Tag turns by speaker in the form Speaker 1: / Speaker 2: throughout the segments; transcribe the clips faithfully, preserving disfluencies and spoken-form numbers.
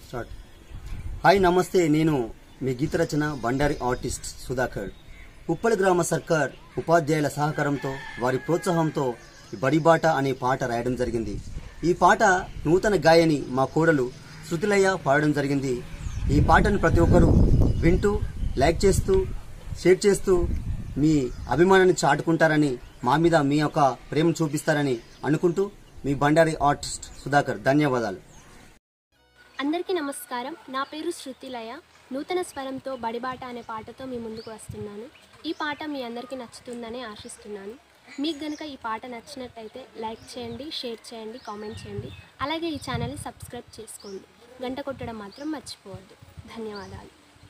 Speaker 1: Start. Hi నమస్తే, నేను మీ గీత రచన బండారి ఆర్టిస్ట్ సుధాకర్. ఉప్పల్ గ్రామ సర్కార్ ఉపాధ్యాయుల సహకారంతో వారి ప్రోత్సాహంతో బడిబాట అనే పాట రాయడం జరిగింది. ఈ పాట నూతన గాయని మా కోడలు శృతిలయ పాడడం జరిగింది. ఈ పాటను ప్రతి ఒక్కరూ వింటూ లైక్ చేస్తూ షేర్ చేస్తూ మీ అభిమానాన్ని చాటుకుంటారని, మా మీద మీ యొక్క ప్రేమ చూపిస్తారని అనుకుంటూ మీ బండారి ఆర్టిస్ట్ సుధాకర్. ధన్యవాదాలు.
Speaker 2: అందరికీ నమస్కారం. నా పేరు శృతిలయ. నూతన స్వరంతో బడిబాట అనే పాటతో మీ ముందుకు వస్తున్నాను. ఈ పాట మీ అందరికీ నచ్చుతుందని ఆశిస్తున్నాను. మీకు గనుక ఈ పాట నచ్చినట్టయితే లైక్ చేయండి, షేర్ చేయండి, కామెంట్ చేయండి. అలాగే ఈ ఛానల్ని సబ్స్క్రైబ్ చేసుకోండి. గంట కొట్టడం మాత్రం మర్చిపోవద్దు. ధన్యవాదాలు.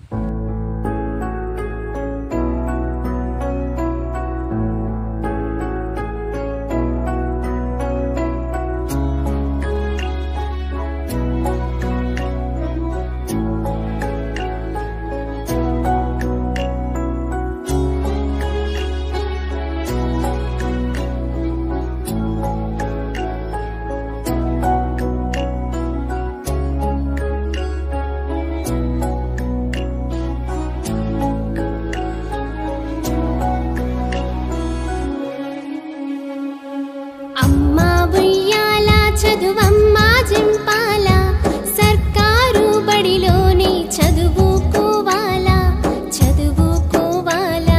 Speaker 2: చదువమ్మా జింపాల సర్కారు బడిలోని చదువుకోవాలా చదువుకోవాలా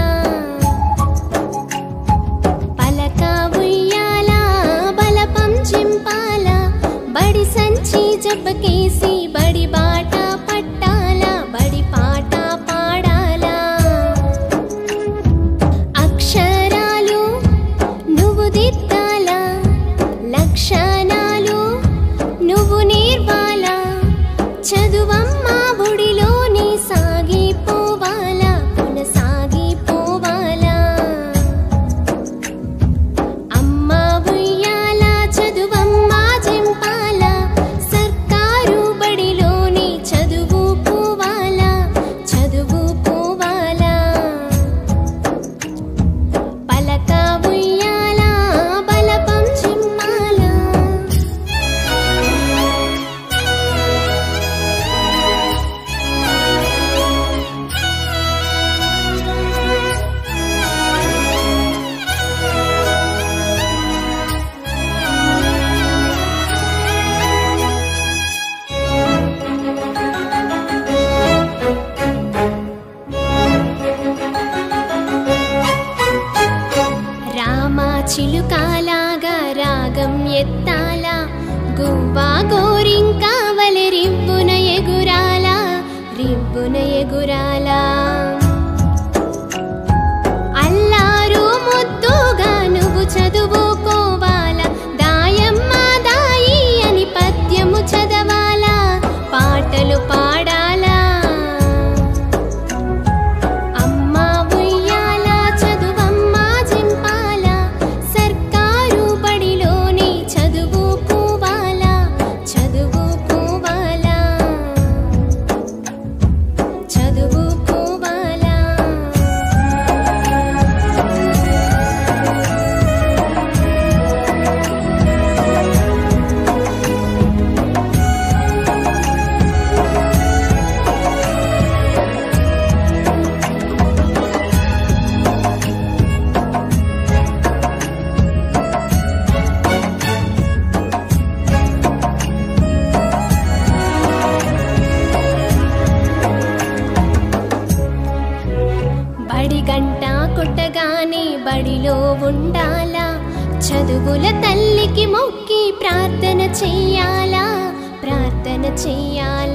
Speaker 2: పలక ఉయ్యాల బలపం జింపాల బడి సంచి జబ్బకేసి బడి బాట పట్టాల బడి పాట పాడాలా అక్షరాలు నువ్వు దిద్దాలా లక్షణాలు నువ్వు నేర్వాలా చదువమ్మా బుడిలోని సాగిపోవాలా కొనసాగిపోవాలా అమ్మా ఉయ్యాల చదువమ్మా జింపాల సర్కారు బడిలోని చదువుకోవాలా చదువుకోవాలా పలక ఉయ్యాల బలపం జింపాలా. చిలుకాలాగా రాగం ఎత్తాలా గువ్వా గోరింకా వలె రివ్వున ఎగురాలా రివ్వున ఎగురాలా అల్లారు ముద్దుగా నువ్వు చదువుకోవాలా దాయమ్మ దాయి అని పద్యము చదవాలా పాటలు పాడాలా గంట కొట్టగానే బడిలో ఉండాలా చదువుల తల్లికి మొక్కి ప్రార్థన చెయ్యాలా ప్రార్థన చెయ్యాలా